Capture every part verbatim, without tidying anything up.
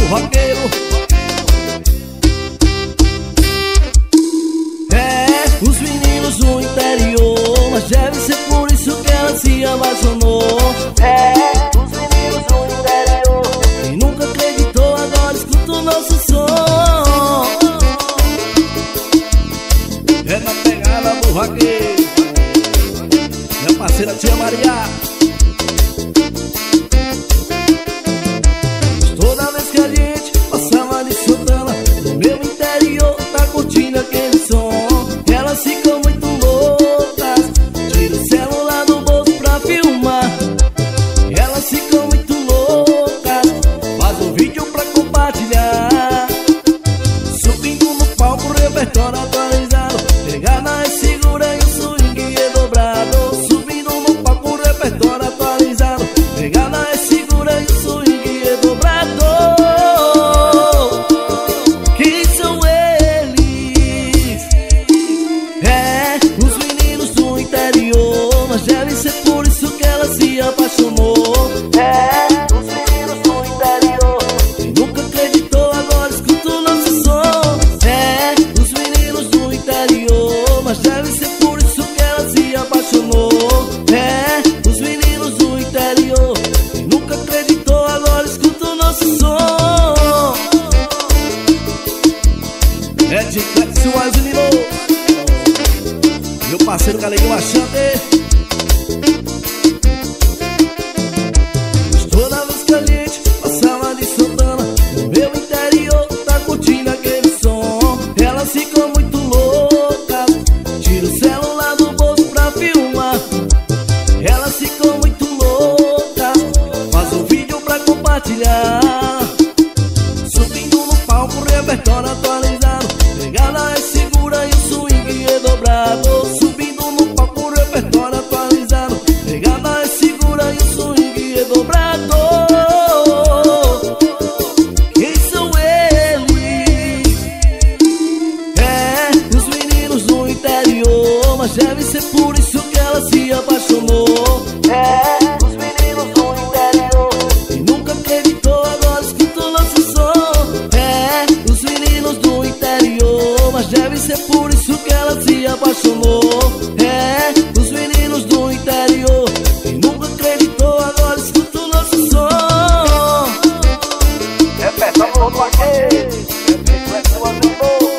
roqueiro. É, os meninos do interior, mas deve ser por isso que ela se apaixonou. É, os meninos do interior, quem nunca acreditou agora escuta o nosso som. É na pegada do roqueiro, minha parceira tia Maria. Toda vez que a gente passava de Santana, no meu interior tá curtindo aquele som. Elas ficam muito loucas, tira o celular do bolso pra filmar. Elas ficam muito loucas, faz um vídeo pra compartilhar. Subindo no palco, repertório atualizado, pegada é segura e o swing é dobrado. Subindo no palco, repertório atualizado, pegada é segura e o swing é dobrado. Quem são eles? É, os meninos do interior, mas deve ser por isso que ela se apaixonou. É, os meninos do interior, quem nunca acreditou agora escuta o nosso som. É, os meninos do interior, mas deve ser por isso que ela se apaixonou. É, os meninos do interior, quem nunca acreditou agora escuta o nosso som. É de Clexo Aziniro, meu parceiro Galeguinho Achante. Toda vez que a gente passava de Santana, no meu interior tá curtindo aquele som. Elas ficam muito loucas, tira o celular do bolso pra filmar. Elas ficam muito loucas, faz um vídeo pra compartilhar. Subindo no palco, repertório atualizado, pegada é segura e o swing é dobrado. Subindo no palco, repertório atualizado, pegada é segura e o swing é dobrado. Quem são eles? É, os meninos do interior, mas deve ser por isso que ela se apaixonou. É, os meninos do interior, quem nunca acreditou agora escuta o nosso som. É, os meninos do interior, mas deve ser por isso que ela se apaixonou. É, os meninos do interior, quem nunca acreditou agora escuta o nosso som. Repete a mão do vaqueiro, repete o azul.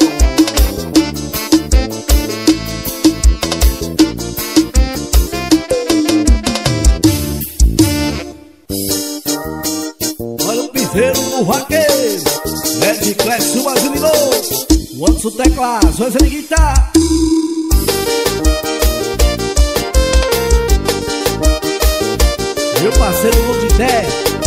Olha o piseiro do vaqueiro, é de Clexo Aziniro. O Anderson teclado, Zóia de guitarra. Meu parceiro Ludité.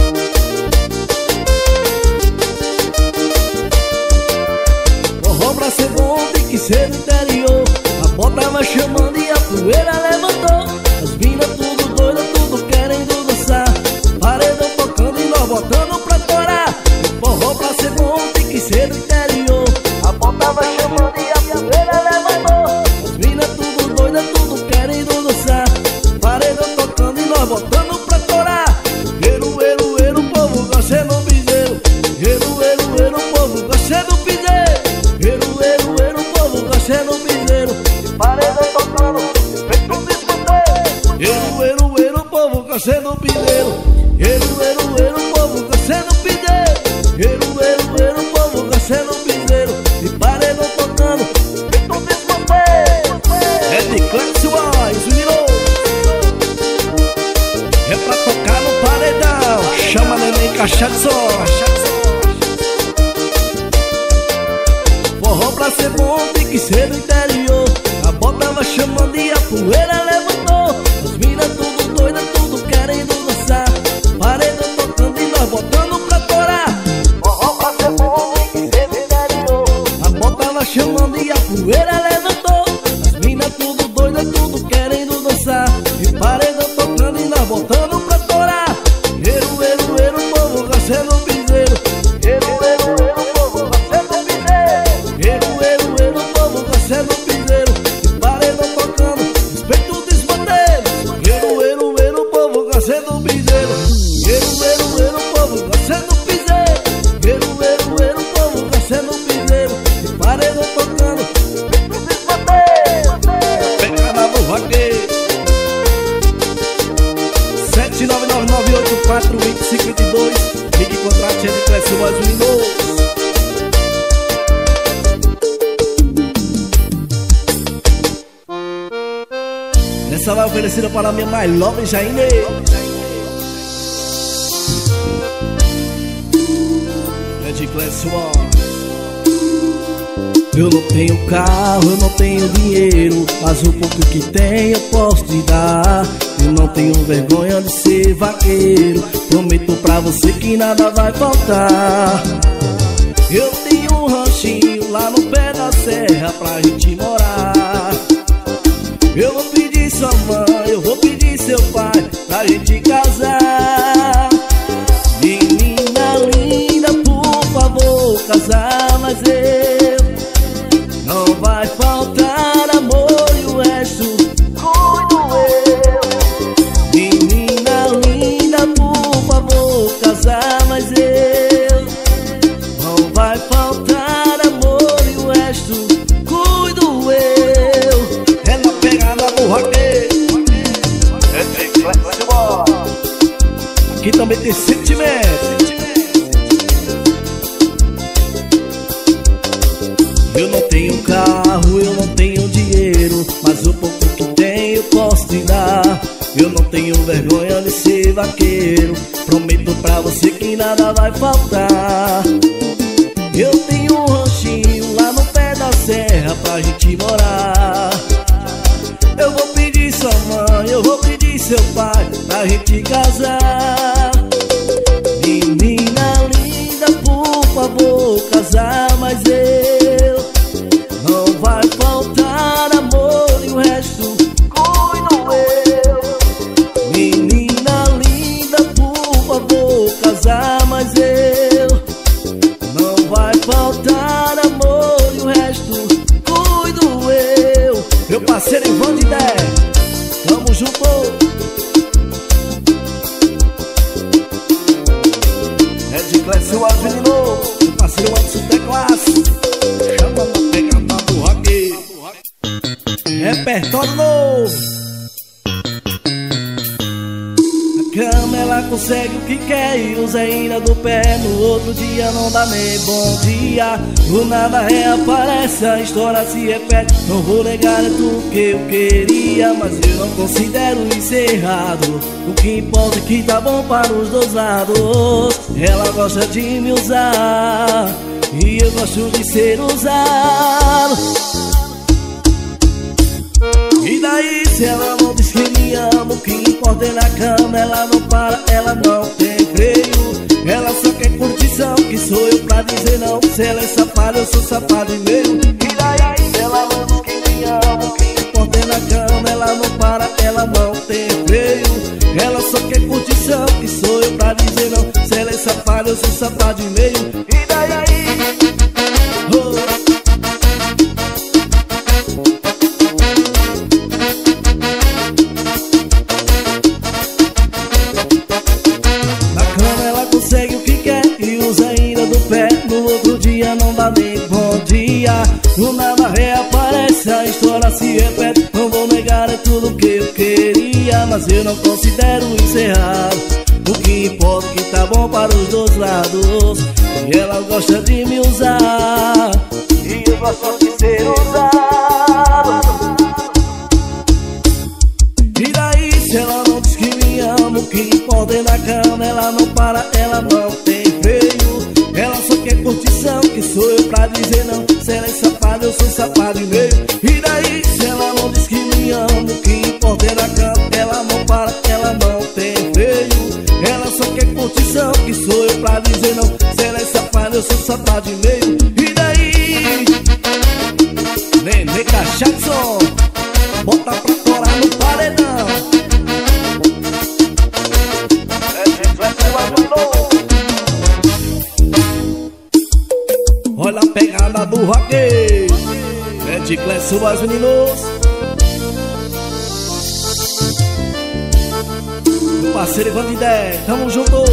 Forró pra ser bom tem que ser no interior. A bota vai chamando e a poeira levantou. As minas tudo doida, tudo querendo dançar. Paredão tocando e nós botando pra torar. Forró pra ser bom tem que ser no interior. A bota vai chamando e a poeira levantou. As minas tudo doida, tudo querendo dançar. Paredão tocando e nós botando pra torar. Eru, eru, eru, o povo gosta do piseiro. Eru, eru, eru, o povo gosta do piseiro. Eru, eru, eru, o povo gosta do piseiro. Paredão tocando, feito um escuteiro. Eru, eru, eru, o povo gosta do piseiro. Eru, eru, eru, o povo gosta do piseiro. Eru, eru, eru, o povo gosta do piseiro. E paredão tocando, feito um escuteiro. É de Clexo Aziniro, é pra tocar no paredão. Chama neném caixa de som. Forró pra ser bom tem que ser no interior. A bota vai chamando e a poeira levantou. As minas tudo doida, tudo querendo dançar. Paredão tocando e nós botando pra torar. Forró pra ser bom tem que ser no interior. A bota vai chamando e a poeira levantou. As minas tudo doida, tudo querendo dançar. E paredão tocando e nós botando pra torar. Eru, eru, eru, o povo gosta do piseiro. Eru, eru, eru, o povo gosta do piseiro. Eru, eru, eru, o povo gosta do piseiro. E paredão tocando, respeito o desbandeiro. Eru, eru, eru, o povo gosta do piseiro. Eru, eru, eru, o povo gosta do piseiro. Eru, doze nove nove nove oito quatro dois zero cinco dois. Ligue e contrate Ed Clécio Voz Luminoso. Essa vai oferecida para a minha mais love Jaine. Ed Clécio Voz. Eu não tenho carro, eu não tenho dinheiro, mas o pouco que tenho eu posso te dar. Eu não tenho vergonha de ser vaqueiro, prometo pra você que nada vai faltar. Eu tenho um ranchinho lá no pé da serra pra gente morar. Eu vou pedir sua mãe, eu vou pedir seu pai pra gente casar. Menina linda, por favor, casar, mas eu não vai faltar amor e o resto cuido eu. Menina linda, por favor, casar, mas eu não vai faltar amor e o resto cuido eu. É na pegada do roqueiro, aqui também tem sentimento. Eu não tenho carro, eu não tenho dinheiro, mas o pouco que tenho eu posso te dar. Eu não tenho vergonha de ser vaqueiro, prometo pra você que nada vai faltar. Eu tenho um ranchinho lá no pé da serra pra gente morar. Eu vou pedir sua mãe, eu vou pedir seu pai pra gente casar. Menina linda, por favor, casar, mas eu não vai faltar amor e o resto cuido eu. Menina linda, por favor, casar, mas eu não vai faltar amor e o resto cuido eu. Meu parceiro Ivan de Dé, tamo junto. Ed Clécio Avenino, meu parceiro Anderson Teclas. Chama pra pegar papo rock. Repertório novo. A cama ela consegue o que quer e usa ainda do pé. No outro dia não dá nem bom dia. Do nada reaparece, a história se repete. Não vou negar é tudo que eu queria, mas eu não considero isso errado. O que importa é que tá bom para os dois lados. Ela gosta de me usar e eu gosto de ser usado. E daí se ela não diz que me ama, o que importa é na cama. Ela não para, ela não tem freio. Ela só quer curtição, que sou eu pra dizer não. Se ela é safada, eu sou safado e meio. E daí se ela não diz que me ama, o que importa é na cama. Ela não para, ela não tem freio. Ela só quer curtição, que sou eu pra dizer não. Se ela é safada, eu sou safado e meio. E daí oh. Consegue o que quer e usa ainda do pé. No outro dia não dá nem bom dia. Do nada reaparece, a história se repete. Não vou negar, é tudo que eu queria, mas eu não considero isso errado. O que importa é que tá bom para os dois lados. E ela gosta de me usar e eu gosto de ser usado. E daí se ela não diz que me ama, o que importa é na cama. Ela não para, ela não tem freio. Ela só quer curtição, que sou eu pra dizer não. Se ela é safada, eu sou safado e meio. E daí se ela não diz que me ama, o que importa é na cama. Ela não para, ela não tem freio. Ela só quer curtição, que sou eu pra dizer não. Se ela é safada, eu sou safado e meio. E daí Nenê Cachadson, bota pra corar no paredão. Olha a pegada do roqueiro, Ed Clécio Voz Luminoso. Meu parceiro Ivan de Dé, tamo junto.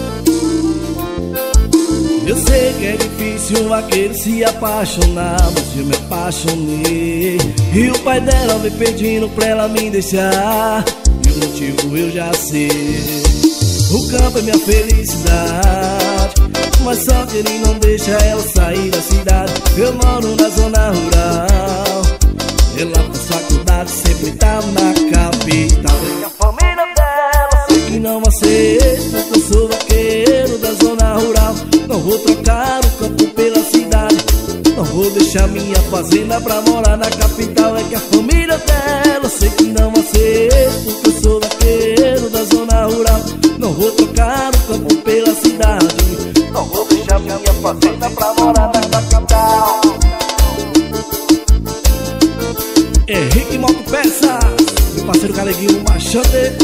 Eu sei que é difícil um vaqueiro se apaixonar, mas eu me apaixonei. E o pai dela vem pedindo pra ela me deixar. E o motivo eu já sei. O campo é minha felicidade, mas só que ele não deixa ela sair da cidade. Eu moro na zona rural, ela faz faculdade, sempre tá na capital. E a família dela sei que não aceita, porque eu sou vaqueiro da zona rural. Não vou trocar o campo pela cidade, não vou deixar minha fazenda pra morar na capital. É que a família dela sei que não aceita, porque eu sou vaqueiro da zona rural. Não vou trocar o campo pela cidade, não vou deixar minha fazenda pra morar na capital. Henrique Moto Peças, meu parceiro Galeguinho Machante.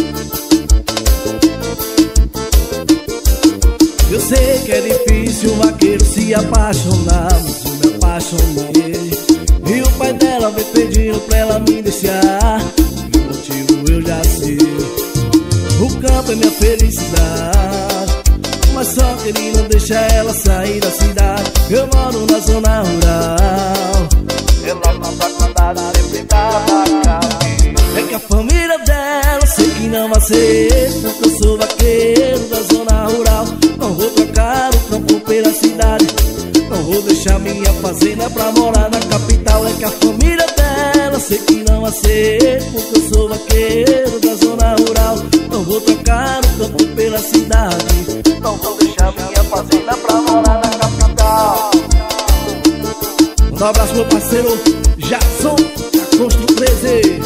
Eu sei que é difícil o vaqueiro se apaixonar, mas eu me apaixonei. E o pai dela veio pedindo pra ela me deixar, e o motivo eu já sei. O campo é minha felicidade, mas só que ele não deixa ela sair da cidade. Eu moro na zona rural, ela na faculdade, sempre tá na capital. É que a família dela sei que não aceita, porque eu sou vaqueiro da zona rural. Não vou trocar o campo pela cidade, não vou deixar minha fazenda pra morar na capital. É que a família dela sei que não aceita, porque eu sou vaqueiro da zona rural. Não vou trocar o campo pela cidade, não vou deixar minha fazenda pra morar na capital. Um abraço meu parceiro Jason, da Constru treze.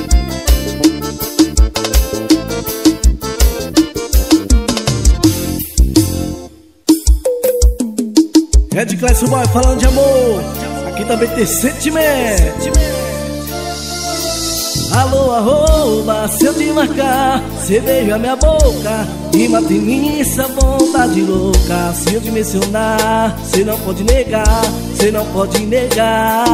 Red Class Boy falando de amor, aqui também tem sentimento. Alô, arroba, se eu te marcar, cê beija minha boca e mata em mim essa vontade louca. Se eu te mencionar, cê não pode negar, cê não pode negar.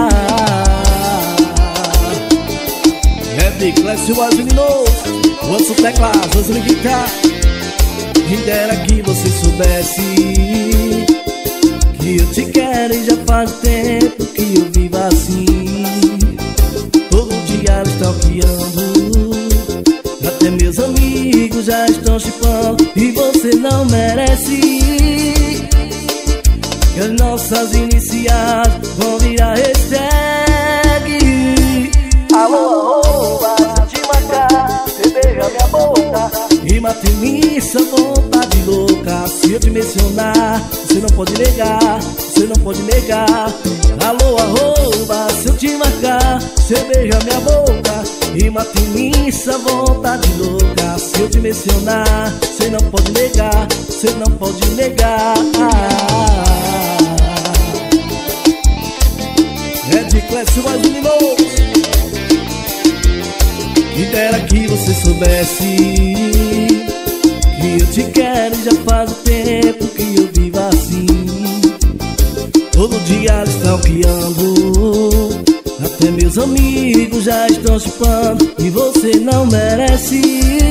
Red Class Boy luminoso, ouço teclado, ouço guitarra. Quem dera que você soubesse que eu te quero e já faz tempo que eu vivo assim. Todo dia stalkeando, até meus amigos já estão chipando. E você não merece que as nossas iniciais vão virar hashtag. Alô, arroba, se eu te marcar, você beija minha boca e mata em mim essa vontade louca. Se eu te mencionar, você não pode negar, você não pode negar. Alô, arroba, se eu te marcar, você beija minha boca e mata em mim essa vontade louca. Se eu te mencionar, você não pode negar, você não pode negar. Red Class mais luminoso, que dera que você soubesse que eu te quero e já faz tempo que eu vivo assim. Todo dia stalkeando, até meus amigos já estão chipando. E você não merece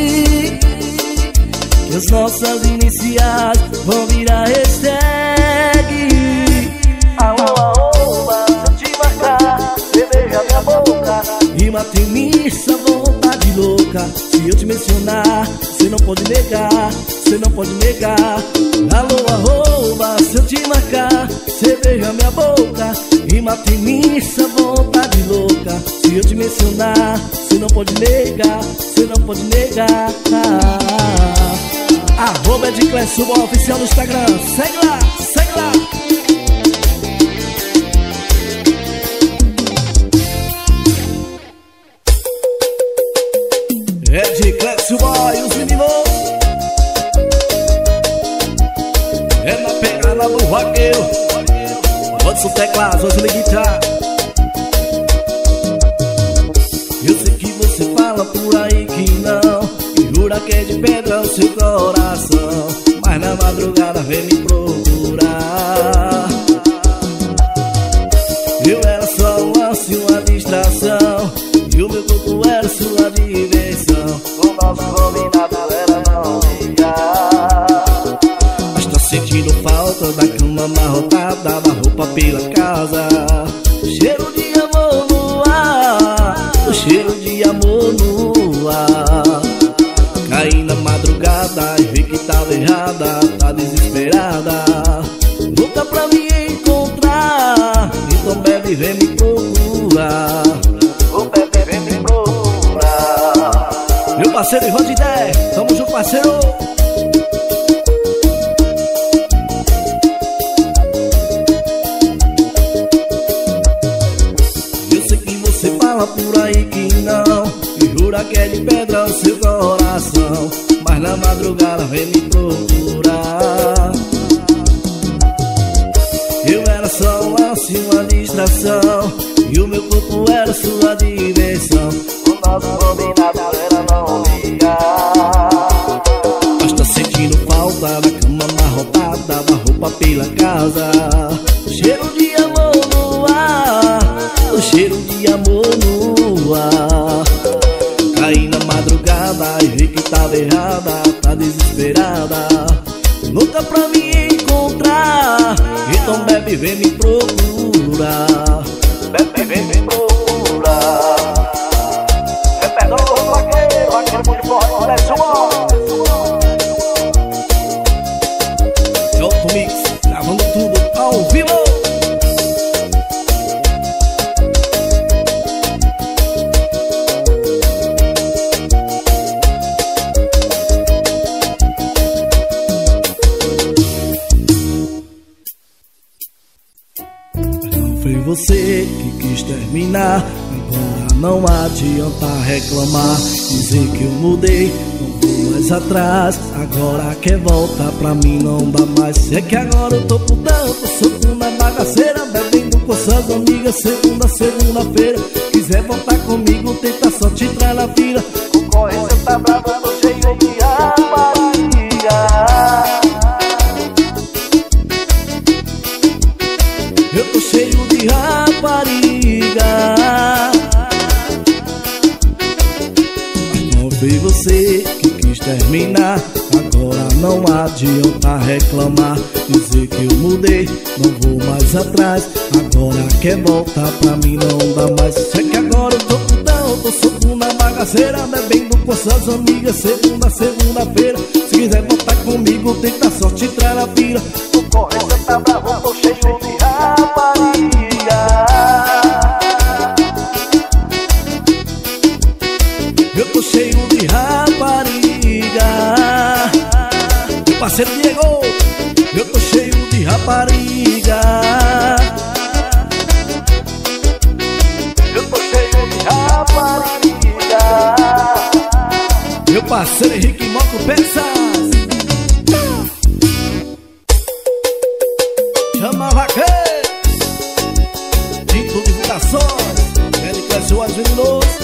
que as nossas iniciais vão virar hashtag. Alô, arroba, se eu te marcar, você beija minha boca e mata em mim essa vontade louca. Se eu te mencionar, você não pode negar, você não pode negar. Alô, arroba, se eu te marcar, você beija minha boca e mata em mim essa vontade louca. Se eu te mencionar, você não pode negar, você não pode negar. Arroba de Class Boy oficial no Instagram, segue lá, segue lá. Red Class Boy, os meninos. É na pegada do vaqueiro, ouço teclado, ouço guitarra. Eu sei que você fala por aí que não, e jura que é de pedra o seu coração, mas na madrugada vem me procurar. Eu era só um lance, uma distração, e o meu corpo era sua diversão. O nosso combinado era não ligar, mas tô sentindo falta da cama amarrotada, da roupa pela casa. O cheiro de amor no ar, o cheiro de amor no ar. Caí na madrugada e vi que tava errada, tá desesperada, louca pra me encontrar. Então bebe, vem me procurar. Ô bebe, vem me procurar. Meu parceiro Ivan de Dé, tamo junto, parceiro. Eu sei que você fala por aí que não, e jura que é de pedra o seu coração, mas na madrugada vem me procurar. Eu era só um lance, uma distração, e o meu corpo era sua diversão. O nosso combinado era não ligar. Mas tô sentindo falta da cama amarrotada, da roupa pela casa, o cheiro de amor no ar, o cheiro de amor no ar. Caí na madrugada e vi que tava errada, tá desesperada, louca pra me encontrar. Então bebe, vem me procurar. Bebe, vem me procurar. É perdão, vaqueiro, vaqueiro muito forte, olha só. É outro mix, gravando tudo ao vivo. Foi você que quis terminar, agora não adianta reclamar, dizer que eu mudei, não vou mais atrás, agora quer voltar pra mim não dá mais. Se é que agora eu tô putão, tô solto na bagaceira, bebendo com suas amigas, segunda, segunda-feira. Quiser voltar comigo, tenta só te entrar na fila. Concorrência tá brava, tô cheio de rapariga. Eu tô cheio de rapariga. Mas não foi você que quis terminar, agora não adianta reclamar, dizer que eu mudei, não vou mais atrás, agora quer voltar pra mim não dá mais. Sei que agora eu tô putão, eu tô solto na bagaceira, bebendo com suas amigas, segunda, segunda-feira. Se quiser voltar comigo, tenta só te entrar na fila. Concorrência tá brava, eu tô cheio de rapariga. Eu tô cheio de rapariga. Meu parceiro Diego, eu tô cheio de rapariga. Eu tô cheio de rapariga. Meu parceiro Henrique Moto Peças, chama vaqueiro. Dito Divulgações, ele cresceu as venenoso.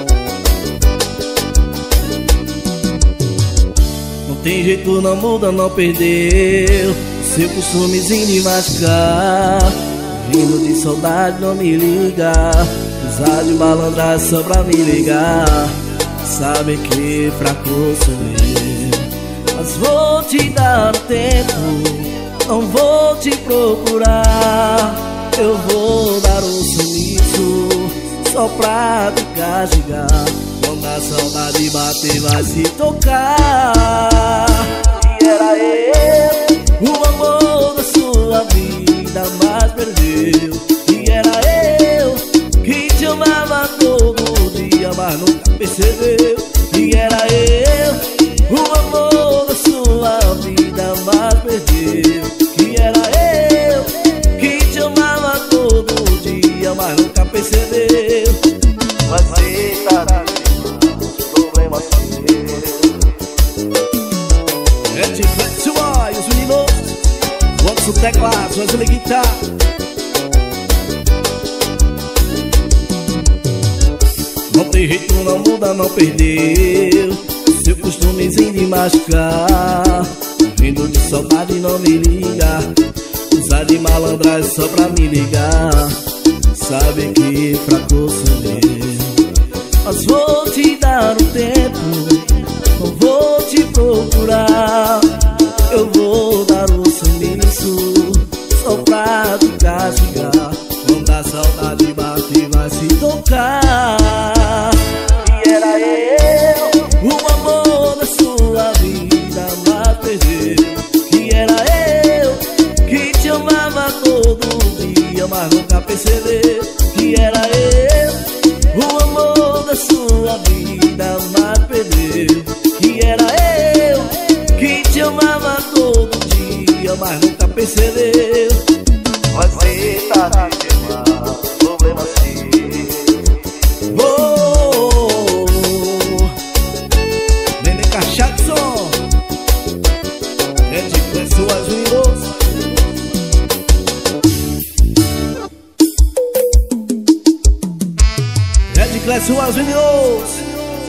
Não tem jeito, não muda, não perdeu seu costumezinho de machucar. Vindo de saudade, não me liga, usar de malandragem só pra me ligar. Sabe que fraco sou eu, mas vou te dar tempo, não vou te procurar. Eu vou dar um sumiço só pra te castigar. Quando a saudade bater vai se tocar. E era eu, o amor da sua vida, mas perdeu. E era eu que te amava todo dia, mas nunca percebeu. E era eu, o amor da sua vida, mas perdeu. E era eu que te amava todo dia, mas nunca percebeu. Você tá vivendo problema seu. É de Flexuai, os meninos, vamos o teclado, vamos a guitarra. Não tem jeito, não muda, não perdeu seu costumezinho de machucar. Vindo de saudade, não me liga, usar de malandragem só pra me ligar. Sabe que fraco sou eu, mas vou te dar um tempo, não vou te procurar. Eu vou dar um sumiço só pra te castigar. Quando a saudade bate vai se tocar. E era eu, o amor da sua perceber que era eu, o amor da sua vida, mas perdeu. Que era eu, que te amava todo dia, mas nunca percebeu. Você tá de demais, problema seu. Oh, Nenê Cachaço, é de pessoas ruins. É de pessoas ruins.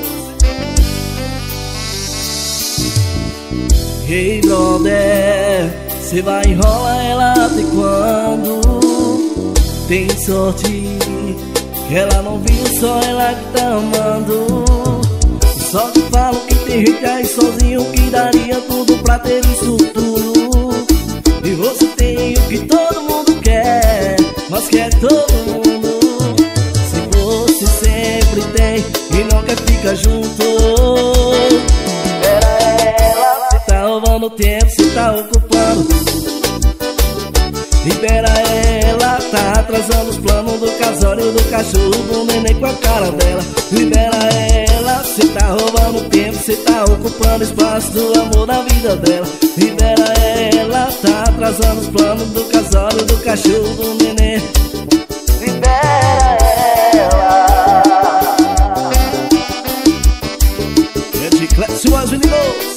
Ei, brother, cê vai enrolar ela até quando? Tem sorte que ela não viu, só ela que tá amando. Só te falo que tem gente aí sozinho que daria tudo pra ter isso tudo. E você tem o que todo mundo quer, mas quer todo mundo. Se você sempre tem e não quer ficar junto, roubando tempo, cê tá ocupando. Libera ela, tá atrasando os planos do casório, do cachorro, do neném com a cara dela. Libera ela, cê tá roubando tempo, cê tá ocupando espaço do amor da vida dela. Libera ela, tá atrasando os planos do casório, do cachorro, do neném. Libera ela. É de Clécio Azulinos.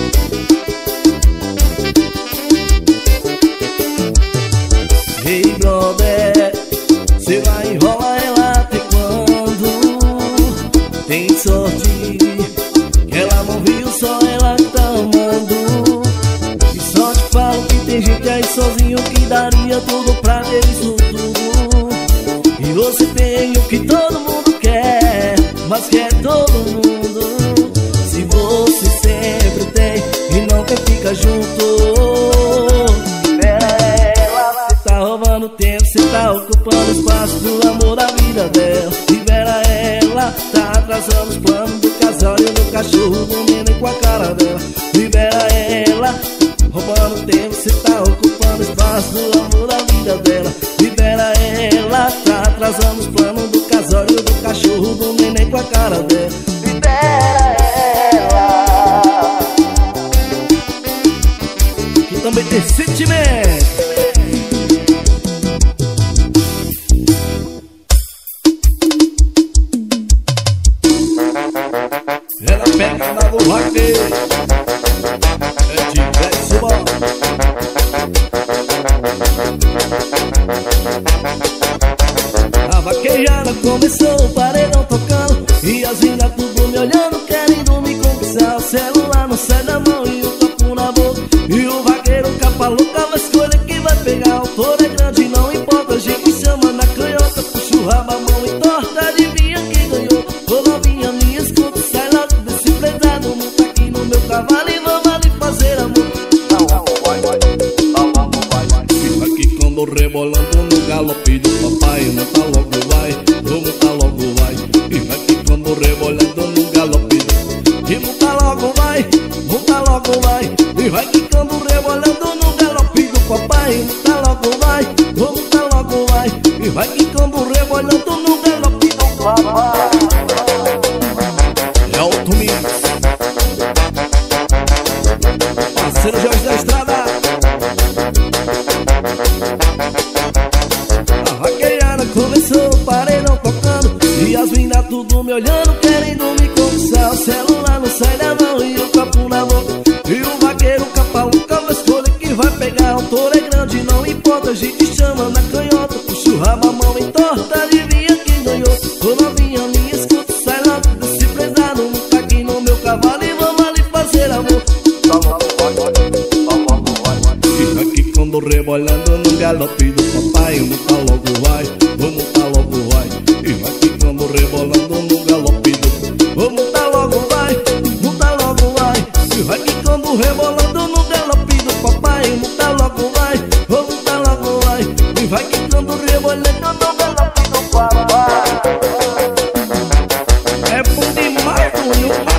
Ei, brother, cê vai enrolar ela até quando? Tem sorte que ela não viu, só ela que tá amando. E só te falo que tem gente aí sozinho que daria tudo pra ter isso tudo. E você tem o que todo mundo quer, mas quer todo mundo. Se você sempre tem e não quer ficar junto, roubando tempo, cê tá ocupando espaço do amor da vida dela. Libera ela, tá atrasando os planos do casório, do cachorro, do neném com a cara dela. Libera ela, roubando tempo, cê tá ocupando espaço do amor da vida dela. Libera ela, tá atrasando os planos do casório, do cachorro, do neném com a cara dela. Libera ela. Que também tem sentimento. Ela pega na do rock, é de Pessoal. A vaquejada começou, o paredão tocando e as minas tudo me olhando, querendo me conquistar. O celular não sai da mão e o copo na boca, e o vaqueiro capa louca vai escolher quem vai pegar. O touro é grande, não importa, a gente chama na canhota, puxa o rabo, a mão e torta, adivinha quem ganhou. Ô novinha, me escuta, sai logo desse prezado, monta aqui no meu cavalo e vamos ali fazer amor. Fica aqui quando rebolando no galope do papai, monta logo vai, monta logo vai. Fica aqui quando rebolando no galope do, e monta logo vai, monta logo vai. E vai quicando rebolando no galope do papai, monta logo vai, monta logo vai. E vai quicando rebolando no galope do papai. É Alto Mix, parceiro Jorge da Estrada. A vaquejada começou, o paredão tocando e as minas tudo me olhando, querendo me conquistar. O celular não sai da mão e o copo na boca, e o vaqueiro capa louca vai escolher quem vai pegar. O touro é grande, não importa, a gente chama na canhota, puxa o rabo, a mão em torta, adivinha quem ganhou. Ô novinha, me escuta, sai logo desse prezado, monta aqui no meu cavalo e vamos ali fazer amor. Fica aqui quando rebolando no galope do papai, monta logo vai, vamos montar logo vai. Fica aqui quando rebolando no galope do, vamos montar logo vai, monta logo vai. Fica aqui quando rebolando no galope do papai, monta logo vai, vamos montar logo vai. E vai quicando rebolando no galope do papai. É bom demais, Júnior.